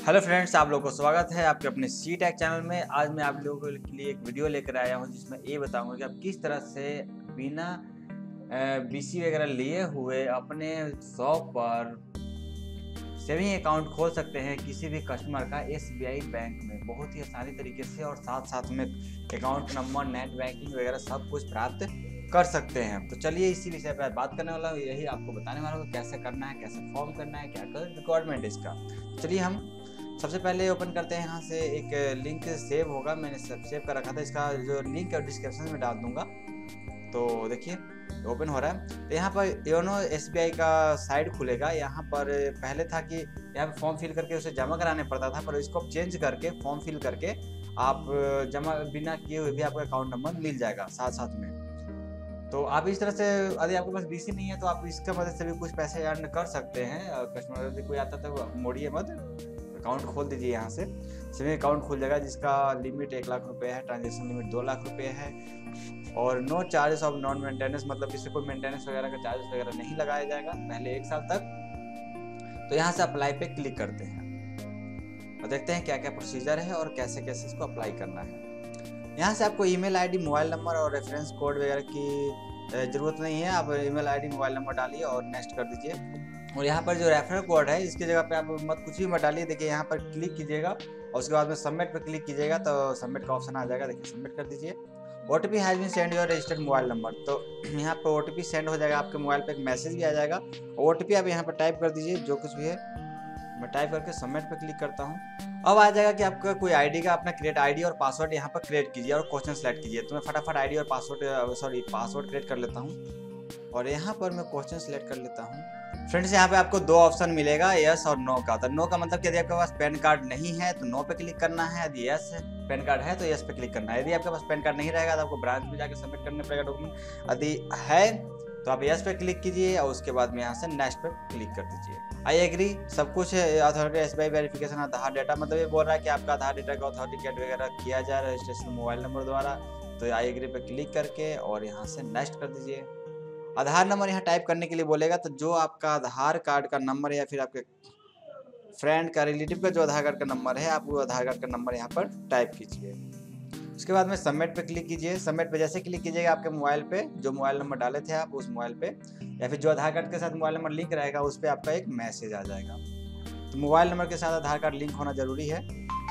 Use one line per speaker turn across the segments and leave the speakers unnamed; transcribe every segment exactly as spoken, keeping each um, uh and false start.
Hello friends, आप लोगों को स्वागत है आपके अपने सी टेक चैनल में। आज मैं आप लोगों के लिए एक वीडियो लेकर आया हूं जिसमें ये बताऊंगा कि आप किस तरह से बिना बीसी वगैरह लिए हुए अपने शॉप पर सेविंग अकाउंट खोल सकते हैं किसी भी कस्टमर का एसबीआई बैंक में बहुत ही आसानी तरीके से, और साथ साथ में अकाउंट नंबर, नेट बैंकिंग वगैरह सब कुछ प्राप्त कर सकते हैं। तो चलिए इसी विषय पर बात करने वाला हूँ, यही आपको बताने वाला हूँ कैसे करना है, कैसे फॉर्म करना है, क्या कर रिक्वायरमेंट है इसका। चलिए हम सबसे पहले ओपन करते हैं। यहाँ से एक लिंक सेव होगा, मैंने सब सेव कर रखा था, इसका जो लिंक है डिस्क्रिप्शन में डाल दूंगा। तो देखिए ओपन हो रहा है। तो यहाँ पर योनो एसबीआई का साइट खुलेगा। यहाँ पर पहले था कि यहाँ पर फॉर्म फिल करके उसे जमा कराने पड़ता था, पर इसको चेंज करके फॉर्म फिल करके आप जमा बिना किए हुए भी आपको अकाउंट नंबर मिल जाएगा साथ साथ में। तो आप इस तरह से, यदि आपके पास बीसी नहीं है तो आप इसका मदद से भी कुछ पैसे अर्न कर सकते हैं। कस्टमर यदि कोई आता तो मोड़िए मत, अकाउंट खोल दीजिए। यहाँ से सेविंग अकाउंट खुल जाएगा जिसका लिमिट एक लाख रुपए है, ट्रांजेक्शन लिमिट दो लाख रुपए है, और no charges of non maintenance, मतलब इससे कोई मेंटेनेंस वगैरह का चार्जेस वगैरह नहीं लगाया जाएगा पहले एक साल तक। तो यहाँ से अप्लाई पे क्लिक करते हैं और देखते हैं क्या क्या प्रोसीजर है और कैसे कैसे इसको अप्लाई करना है। यहाँ से आपको ईमेल आईडी, मोबाइल नंबर और रेफरेंस कोड वगैरह की ज़रूरत नहीं है। आप ईमेल आईडी, मोबाइल नंबर डालिए और नेक्स्ट कर दीजिए। और यहाँ पर जो रेफरल कोड है इसकी जगह पे आप मत कुछ भी मत डालिए। देखिए यहाँ पर क्लिक कीजिएगा और उसके बाद में सबमिट पर क्लिक कीजिएगा तो सबमिट का ऑप्शन आ जाएगा। देखिए सबमिट कर दीजिए। O T P has been send your registered mobile number, तो यहाँ पर ओ टी पी सेंड हो जाएगा, आपके मोबाइल पे एक मैसेज भी आ जाएगा। ओ टी पी आप यहाँ पर टाइप कर दीजिए जो कुछ भी है। मैं टाइप करके सबमिट पे क्लिक करता हूँ। अब आ जाएगा कि आपका कोई आईडी का अपना क्रिएट आईडी और पासवर्ड यहाँ पर क्रिएट कीजिए और क्वेश्चन सेलेक्ट कीजिए। तो मैं फटाफट आईडी और पासवर्ड सॉरी पासवर्ड क्रिएट कर लेता हूँ और यहाँ पर मैं क्वेश्चन सेलेक्ट कर लेता हूँ। फ्रेंड्स यहाँ पे आपको दो ऑप्शन मिलेगा, यस और नो का। तो नो का मतलब कि यदि आपके पास पैन कार्ड नहीं है तो नो पे क्लिक करना है, यदि यस पैन कार्ड है तो यस पे क्लिक करना है। यदि आपके पास पैन कार्ड नहीं रहेगा तो आपको ब्रांच में जाकर सबमिट करना पड़ेगा डॉक्यूमेंट। यदि है तो आप यस पे क्लिक कीजिए और उसके बाद में यहाँ से नेक्स्ट पे क्लिक कर दीजिए। आई एग्री, सब कुछ authority SBI verification, Aadhaar data, मतलब ये बोल रहा है कि आपका आधार डेटा का ऑथेंटिकेट वगैरह किया जाए रजिस्ट्रेशन मोबाइल नंबर द्वारा। तो आई एग्री पे क्लिक करके और यहाँ से नेक्स्ट कर दीजिए। आधार नंबर यहाँ टाइप करने के लिए बोलेगा, तो जो आपका आधार कार्ड का नंबर है या फिर आपके फ्रेंड का, रिलेटिव का जो आधार कार्ड का नंबर है, आप वो आधार कार्ड का नंबर यहाँ पर टाइप कीजिए। उसके बाद में सबमिट पे क्लिक कीजिए। सबमिट पे जैसे क्लिक कीजिएगा आपके मोबाइल पे जो मोबाइल नंबर डाले थे आप, उस मोबाइल पे या फिर जो आधार कार्ड के साथ मोबाइल नंबर लिंक रहेगा उस पर आपका एक मैसेज आ जाएगा। तो मोबाइल नंबर के साथ आधार कार्ड लिंक होना जरूरी है।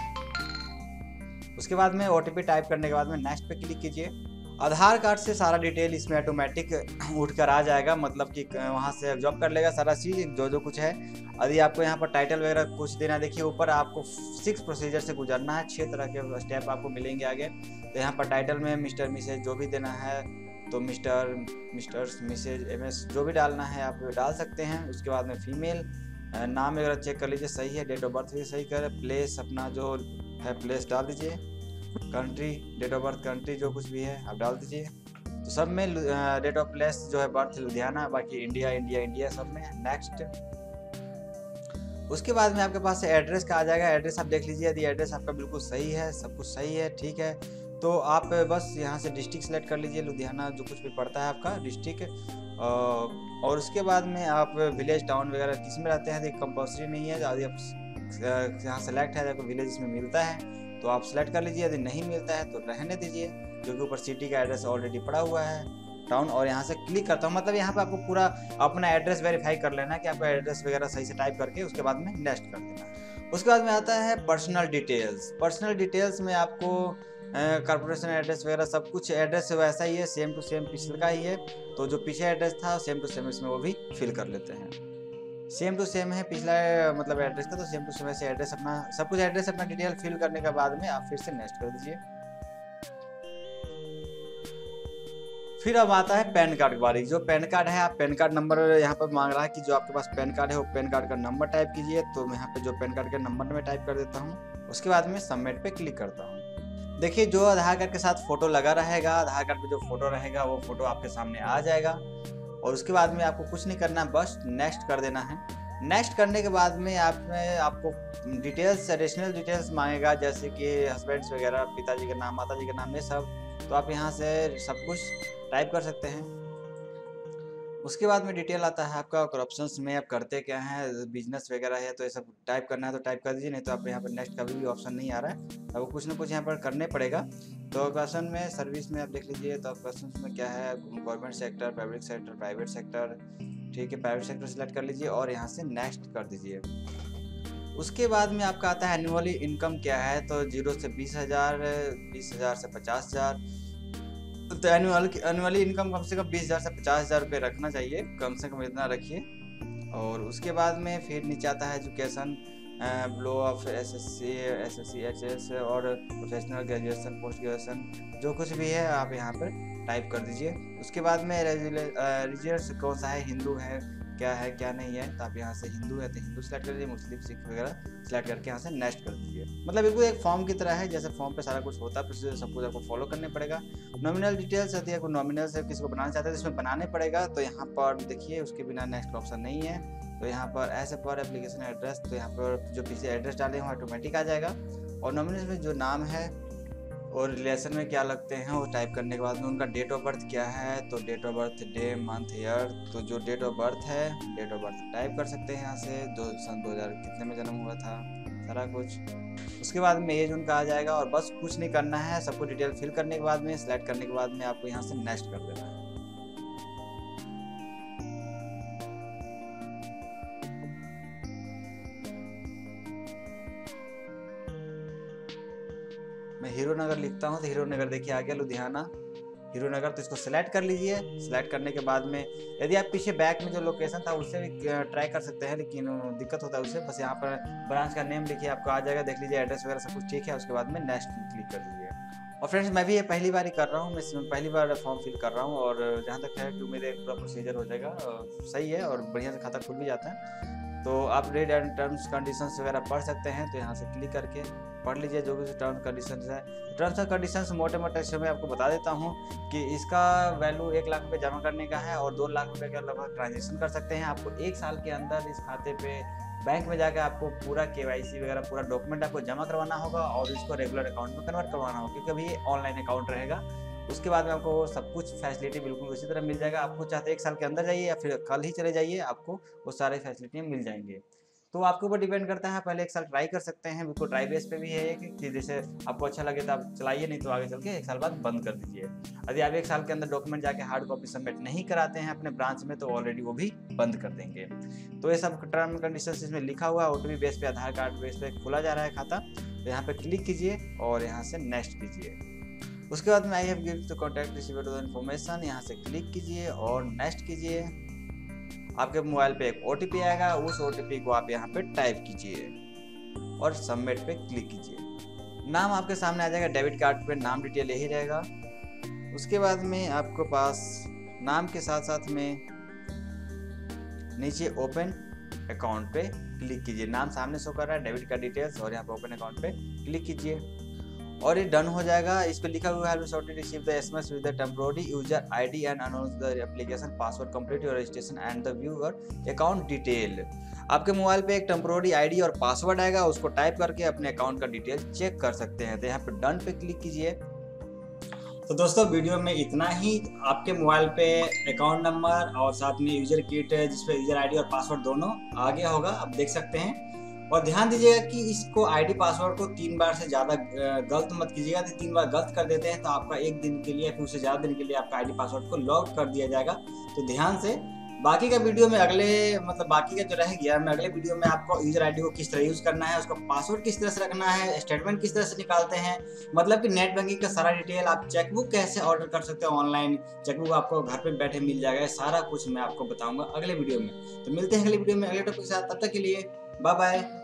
उसके बाद में ओटीपी टाइप करने के बाद में नेक्स्ट पे क्लिक कीजिए। आधार कार्ड से सारा डिटेल इसमें ऑटोमेटिक उठ कर आ जाएगा, मतलब कि वहाँ से एब्जॉर्ब कर लेगा सारा चीज़ जो जो कुछ है। यदि आपको यहाँ पर टाइटल वगैरह कुछ देना, देखिए ऊपर आपको सिक्स प्रोसीजर से गुजरना है, छः तरह के स्टेप आपको मिलेंगे आगे। तो यहाँ पर टाइटल में मिस्टर मिसेज जो भी देना है तो Mr Mr Mrs M S जो भी डालना है आप डाल सकते हैं। उसके बाद में फीमेल नाम वगैरह चेक कर लीजिए सही है, डेट ऑफ बर्थ भी सही करें, प्लेस अपना जो है प्लेस डाल दीजिए, country, date of birth country जो कुछ भी है आप डाल दीजिए। तो सब में डेट ऑफ प्लेस जो है बर्थ लुधियाना, बाकी इंडिया इंडिया इंडिया सब में। नेक्स्ट। उसके बाद में आपके पास एड्रेस का आ जाएगा। एड्रेस आप देख लीजिए, यदि एड्रेस आपका बिल्कुल सही है, सब कुछ सही है, ठीक है, तो आप बस यहाँ से डिस्ट्रिक्ट सेलेक्ट कर लीजिए, लुधियाना जो कुछ भी पड़ता है आपका डिस्ट्रिक्ट। और उसके बाद में आप विलेज, टाउन वगैरह किस में रहते हैं, कंपल्सरी नहीं है। यदि आप यहाँ सेलेक्ट है आपको विलेज इसमें मिलता है तो आप सेलेक्ट कर लीजिए, यदि नहीं मिलता है तो रहने दीजिए, क्योंकि ऊपर सिटी का एड्रेस ऑलरेडी पड़ा हुआ है, टाउन। और यहाँ से क्लिक करता हूँ, मतलब यहाँ पे आपको पूरा अपना एड्रेस वेरीफाई कर लेना है कि आपका एड्रेस वगैरह सही से टाइप करके उसके बाद में नेक्स्ट कर देना। उसके बाद में आता है पर्सनल डिटेल्स। पर्सनल डिटेल्स में आपको कॉर्पोरेशन एड्रेस वगैरह सब कुछ एड्रेस वैसा ही है, सेम टू सेम पिछले का ही है। तो जो पीछे एड्रेस था सेम टू सेम इसमें वो भी फिल कर लेते हैं। सेम टू सेम है पिछला मतलब एड्रेस का, तो सेम टू सेम ऐसे एड्रेस अपना सब कुछ एड्रेस अपना डिटेल फिल करने के बाद में आप फिर से नेक्स्ट कर दीजिए। फिर अब आता है पैन कार्ड की बारी। जो पैन कार्ड है, आप पैन कार्ड नंबर यहाँ पर मांग रहा है कि जो आपके पास पैन कार्ड है वो पैन कार्ड का नंबर टाइप कीजिए। तो मैं यहाँ पे जो पैन कार्ड का नंबर मैं टाइप कर देता हूँ। उसके बाद में सबमिट पे क्लिक करता हूँ। देखिए जो आधार कार्ड के साथ फोटो लगा रहेगा, आधार कार्ड पे जो फोटो रहेगा वो फोटो आपके सामने आ जाएगा। और उसके बाद में आपको कुछ नहीं करना है, बस नेक्स्ट कर देना है। नेक्स्ट करने के बाद में आप में आपको डिटेल्स, एडिशनल डिटेल्स मांगेगा, जैसे कि हस्बैंड्स वगैरह, पिताजी का नाम, माताजी का नाम, ये सब। तो आप यहाँ से सब कुछ टाइप कर सकते हैं। उसके बाद में डिटेल आता है आपका और ऑप्शंस में आप करते क्या हैं, बिजनेस वगैरह है तो ये सब टाइप करना है तो टाइप कर दीजिए, नहीं तो आप यहाँ पर नेक्स्ट कभी भी ऑप्शन नहीं आ रहा है, आपको कुछ ना कुछ यहाँ पर करने पड़ेगा। तो क्वेश्चन में सर्विस में आप देख लीजिए, तो क्वेश्चन में क्या है, government sector, public sector, private sector, ठीक है, प्राइवेट सेक्टर सेलेक्ट कर लीजिए और यहाँ से नेक्स्ट कर दीजिए। उसके बाद में आपका आता है एनुअली इनकम क्या है, तो जीरो से बीस हज़ार, बीस हज़ार से पचास हज़ार, तो एनुअल एनुअली इनकम कम से कम बीस हज़ार से पचास हज़ार रुपये रखना चाहिए, कम से कम इतना रखिए। और उसके बाद में फिर नीचे आता है education, below of S S C, S S C, H S और प्रोफेशनल ग्रेजुएशन, पोस्ट ग्रेजुएशन, जो कुछ भी है आप यहाँ पर टाइप कर दीजिए। उसके बाद में रिलीजियस कौन सा है, हिंदू है क्या है क्या नहीं है, तो आप यहाँ से हिंदू है तो हिंदू सेलेक्ट कर दीजिए, मुस्लिम, सिख वगैरह सेलेक्ट करके यहाँ से नेक्स्ट कर दीजिए। मतलब बिल्कुल एक फॉर्म की तरह है, जैसे फॉर्म पे सारा कुछ होता है, प्रोसीजर सब कुछ आपको फॉलो करने पड़ेगा। नॉमिनल डिटेल्स आती है, कोई नॉमिनल से किसी को बनाना चाहते हैं तो इसमें बनाने पड़ेगा, तो यहाँ पर देखिए उसके बिना नेक्स्ट ऑप्शन नहीं है। तो यहाँ पर ऐसे पर एप्लीकेशन एड्रेस, तो यहाँ पर जो पीछे एड्रेस डाले हैं ऑटोमेटिक आ जाएगा। और नॉमिनल में जो नाम है और रिलेशन में क्या लगते हैं वो टाइप करने के बाद में उनका डेट ऑफ बर्थ क्या है, तो date of birth, day, month, year, तो जो डेट ऑफ बर्थ है डेट ऑफ बर्थ टाइप कर सकते हैं यहाँ से, दो सन दो हज़ार कितने में जन्म हुआ था, सारा कुछ। उसके बाद में एज उनका आ जाएगा और बस कुछ नहीं करना है, सबको डिटेल फिल करने के बाद में, सिलेक्ट करने के बाद में आपको यहाँ से नेक्स्ट कर देना है। मैं हीरो नगर लिखता हूँ तो हीरो नगर देखिए आ गया लुधियाना, हीरो नगर, तो इसको सिलेक्ट कर लीजिए। सिलेक्ट करने के बाद में यदि आप पीछे बैक में जो लोकेशन था उससे भी ट्राई कर सकते हैं, लेकिन दिक्कत होता है उससे, बस यहाँ पर ब्रांच का नेम लिखिए, आपको आ जाएगा, देख लीजिए एड्रेस वगैरह सब कुछ ठीक है। उसके बाद में नेक्स्ट क्लिक कर दीजिए। और फ्रेंड्स मैं भी ये पहली बार ही कर रहा हूँ, मैं इसमें पहली बार फॉर्म फिल कर रहा हूँ, और जहाँ तक है कि मेरे पूरा प्रोसीजर हो जाएगा सही है और बढ़िया से खाता खुल भी जाता है। तो आप रेड एंड टर्म्स कंडीशंस वगैरह पढ़ सकते हैं, तो यहाँ से क्लिक करके पढ़ लीजिए जो भी टर्म्स कंडीशंस है। टर्म्स एंड कंडीशंस मोटे मोटे से मैं आपको बता देता हूँ कि इसका वैल्यू एक लाख रुपये जमा करने का है और दो लाख रुपये का लगभग ट्रांजेक्शन कर सकते हैं। आपको एक साल के अंदर इस खाते पे बैंक में जाकर आपको पूरा केवाईसी वगैरह पूरा डॉक्यूमेंट आपको जमा करवाना होगा और इसको रेगुलर अकाउंट में कन्वर्ट करवाना होगा, क्योंकि अभी ऑनलाइन अकाउंट रहेगा। उसके बाद में आपको सब कुछ फैसिलिटी बिल्कुल उसी तरह मिल जाएगा। आपको चाहते एक साल के अंदर जाइए या फिर कल ही चले जाइए, आपको वो सारे फैसिलिटी मिल जाएंगे। तो आपके ऊपर डिपेंड करता है, पहले एक साल ट्राई कर सकते हैं, बिल्कुल ट्राई बेस पे भी है कि जैसे आपको अच्छा लगे तो आप चलाइए, नहीं तो आगे चल के एक साल बाद बंद कर दीजिए। यदि आप एक साल के अंदर डॉक्यूमेंट जाके हार्ड कॉपी सबमिट नहीं कराते हैं अपने ब्रांच में, तो ऑलरेडी वो भी बंद कर देंगे। तो ये सब टर्म एंड कंडीशंस इसमें लिखा हुआ है। ओटीपी बेस पे, आधार कार्ड बेस पे खोला जा रहा है खाता, तो यहाँ पे क्लिक कीजिए और यहाँ से नेक्स्ट कीजिए। उसके बाद में I have given to contact receiver to the information, यहाँ से क्लिक कीजिए और नेक्स्ट कीजिए। आपके मोबाइल पे एक ओटीपी आएगा, उस ओटीपी को आप यहाँ पे टाइप कीजिए और सबमिट पे क्लिक कीजिए। नाम आपके सामने आ जाएगा, डेबिट कार्ड पे नाम डिटेल यही रहेगा। उसके बाद में आपको पास नाम के साथ साथ में नीचे ओपन अकाउंट पे क्लिक कीजिए। नाम सामने शो कर रहा है, डेबिट कार्ड डिटेल्स, और यहाँ पे ओपन अकाउंट पे क्लिक कीजिए और ये डन हो जाएगा। इस पे लिखा हुआ है shortly receive the SMS with the temporary user ID and announce the application password complete your registration and the viewer account detail. आपके मोबाइल पे एक टेम्पोररी आईडी और पासवर्ड आएगा, उसको टाइप करके अपने अकाउंट का डिटेल चेक कर सकते हैं। तो यहाँ पे डन पे क्लिक कीजिए। तो दोस्तों वीडियो में इतना ही। आपके मोबाइल पे अकाउंट नंबर और साथ में यूजर किट जिसपे यूजर आईडी और पासवर्ड दोनों आ गया होगा, आप देख सकते हैं। और ध्यान दीजिएगा कि इसको आईडी पासवर्ड को तीन बार से ज़्यादा गलत मत कीजिएगा। तो तीन बार गलत कर देते हैं तो आपका एक दिन के लिए फिर उससे ज़्यादा दिन के लिए आपका आईडी पासवर्ड को लॉक कर दिया जाएगा। तो ध्यान से। बाकी का वीडियो में अगले मतलब बाकी का जो रह गया, मैं अगले वीडियो में आपको यूजर आईडी को किस तरह यूज़ करना है, उसका पासवर्ड किस तरह से रखना है, स्टेटमेंट किस तरह से निकालते हैं, मतलब कि नेट बैंकिंग का सारा डिटेल, आप चेकबुक कैसे ऑर्डर कर सकते हो ऑनलाइन, चेकबुक आपको घर पे बैठे मिल जाएगा, सारा कुछ मैं आपको बताऊंगा अगले वीडियो में। तो मिलते हैं अगले वीडियो में अगले टॉपिक के साथ, तब तक के लिए बाय बाय।